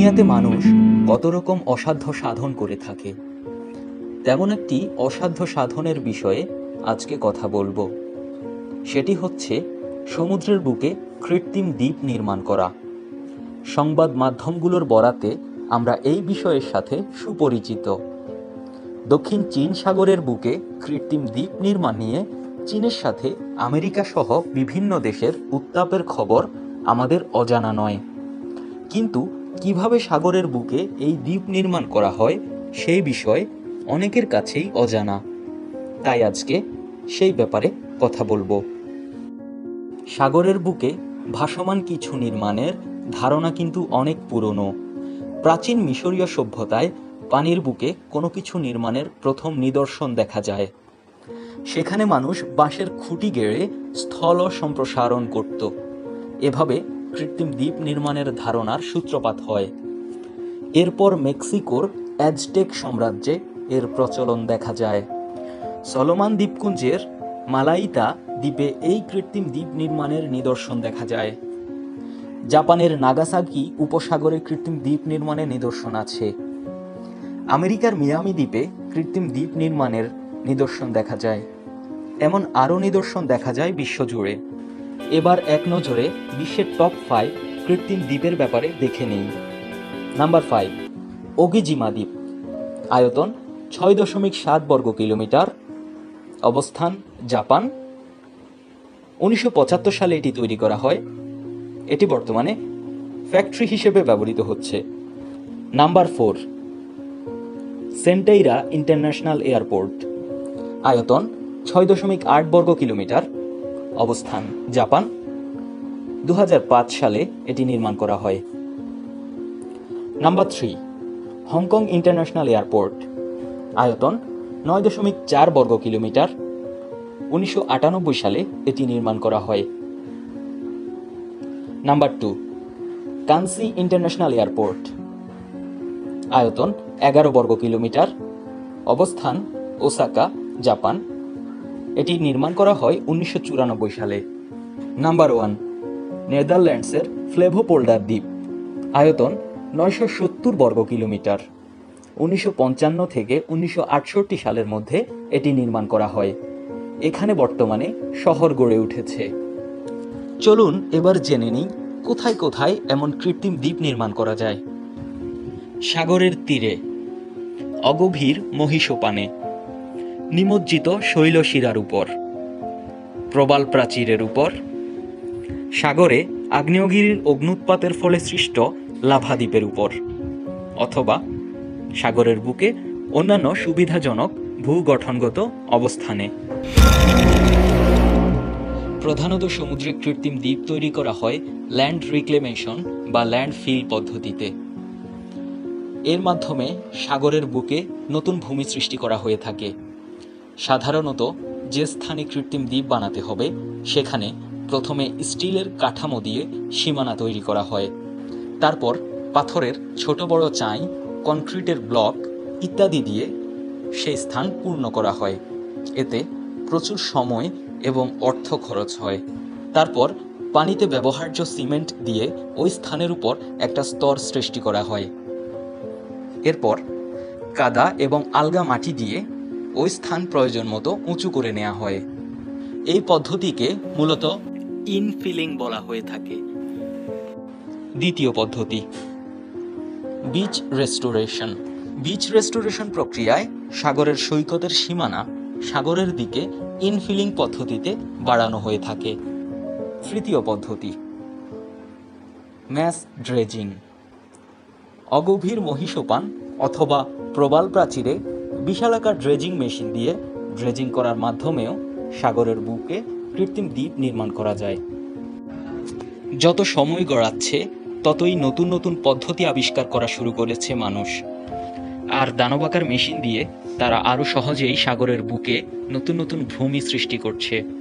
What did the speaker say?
দুনিয়াতে মানুষ কত রকম অসাধ্য সাধন করে থাকে, তেমন একটি অসাধ্য সাধনের বিষয়ে আজকে কথা বলবো। সেটি হচ্ছে সমুদ্রের বুকে কৃত্রিম দ্বীপ নির্মাণ করা। সংবাদ মাধ্যমগুলোর বরাতে আমরা এই বিষয়ের সাথে সুপরিচিত। দক্ষিণ চীন সাগরের বুকে কৃত্রিম দ্বীপ নির্মাণ নিয়ে চীনের সাথে আমেরিকা সহ বিভিন্ন দেশের উত্তাপের খবর আমাদের অজানা নয়, কিন্তু কিভাবে সাগরের বুকে এই দ্বীপ নির্মাণ করা হয় সেই বিষয় অনেকের কাছেই অজানা। তাই আজকে সেই ব্যাপারে কথা বলবো। সাগরের বুকে ভাসমান কিছু নির্মাণের ধারণা কিন্তু অনেক পুরনো। প্রাচীন মিশরীয় সভ্যতায় পানির বুকে কোনো কিছু নির্মাণের প্রথম নিদর্শন দেখা যায়। সেখানে মানুষ বাঁশের খুঁটি গেড়ে স্থল সম্প্রসারণ করত। এভাবে কৃত্রিম দ্বীপ নির্মাণের ধারণার সূত্রপাত হয়। এরপর মেক্সিকোর অ্যাজটেক সাম্রাজ্যে এর প্রচলন দেখা যায়। সলোমন দ্বীপপুঞ্জের মালাইতা দ্বীপে এই কৃত্রিম দ্বীপ নির্মাণের নিদর্শন দেখা যায়। জাপানের নাগাসাকি উপসাগরে কৃত্রিম দ্বীপ নির্মাণের নিদর্শন আছে। আমেরিকার মিয়ামি দ্বীপে কৃত্রিম দ্বীপ নির্মাণের নিদর্শন দেখা যায়। এমন আরও নিদর্শন দেখা যায় বিশ্বজুড়ে। এবার এক নজরে বিশ্বের টপ 5 কৃত্রিম দ্বীপের ব্যাপারে দেখে নেই। নাম্বার 5, ওগিজিমা দ্বীপ। আয়তন 6.7 বর্গ কিলোমিটার। অবস্থান জাপান। 1975 সালে এটি তৈরি করা হয়। এটি বর্তমানে ফ্যাক্টরি হিসেবে ব্যবহৃত হচ্ছে। Number 4, Centrair international airport. আয়তন 6.8 বর্গ কিলোমিটার। অবস্থান জাপান। 2005 সালে এটি নির্মাণ করা হয়। Number 3, Hong Kong international airport. আয়তন 9.4 বর্গ কিলোমিটার। 1998 সালে এটি নির্মাণ করা হয়। Number 2, Kansai international airport. আয়তন 11 বর্গ কিলোমিটার। অবস্থান ওসাকা, জাপান। এটি নির্মাণ করা হয় 1994 সালে। নাম্বার 1, নেদারল্যান্ডসের ফ্লেভোপোল্ডার দ্বীপ। আয়তন 970 বর্গ কিলোমিটার। 1955 থেকে 1968 সালের মধ্যে এটি নির্মাণ করা হয়। এখানে বর্তমানে শহর গড়ে উঠেছে। চলুন এবার জেনে নিই কোথায় কোথায় এমন কৃত্রিম দ্বীপ নির্মাণ করা যায়। সাগরের তীরে, অগভীর মহীসোপানে, নিমজ্জিত শৈলশিরার উপর, প্রবাল প্রাচীরের উপর, সাগরে আগ্নেয়গিরির অগ্ন্যুৎপাতের ফলে সৃষ্ট লাভা দ্বীপের উপর, অথবা সাগরের বুকে অন্যান্য সুবিধাজনক ভূগঠনগত অবস্থানে। প্রধানত সমুদ্রে কৃত্রিম দ্বীপ তৈরি করা হয় ল্যান্ড রিক্লেমেশন বা ল্যান্ড ফিল পদ্ধতিতে। এর মাধ্যমে সাগরের বুকে নতুন ভূমি সৃষ্টি করা হয়ে থাকে। সাধারণত যে স্থানে কৃত্রিম দ্বীপ বানাতে হবে সেখানে প্রথমে স্টিলের কাঠামো দিয়ে সীমানা তৈরি করা হয়। তারপর পাথরের ছোট বড় চাই, কনক্রিটের ব্লক ইত্যাদি দিয়ে সেই স্থান পূর্ণ করা হয়। এতে প্রচুর সময় এবং অর্থ খরচ হয়। তারপর পানিতে ব্যবহার্য সিমেন্ট দিয়ে ওই স্থানের উপর একটা স্তর সৃষ্টি করা হয়। এরপর কাদা এবং আলগা মাটি দিয়ে ওই স্থান প্রয়োজন মতো উঁচু করে নেওয়া হয়। এই পদ্ধতিকে মূলত ইনফিলিং বলা হয়ে থাকে। দ্বিতীয় পদ্ধতি, বিচ রেস্টোরেশন। বিচ রেস্টোরেশন প্রক্রিয়ায় সাগরের সৈকতের সীমানা সাগরের দিকে ইনফিলিং পদ্ধতিতে বাড়ানো হয়ে থাকে। তৃতীয় পদ্ধতি, ম্যাস ড্রেজিং। অগভীর মহীসোপান অথবা প্রবাল প্রাচীরে বিশালাকার ড্রেজিং মেশিন দিয়ে ড্রেজিং করার মাধ্যমেও সাগরের বুকে কৃত্রিম দ্বীপ নির্মাণ করা যায়। যত সময় গড়াচ্ছে ততই নতুন নতুন পদ্ধতি আবিষ্কার করা শুরু করেছে মানুষ। আর দানবাকার মেশিন দিয়ে তারা আরও সহজেই সাগরের বুকে নতুন নতুন ভূমি সৃষ্টি করছে।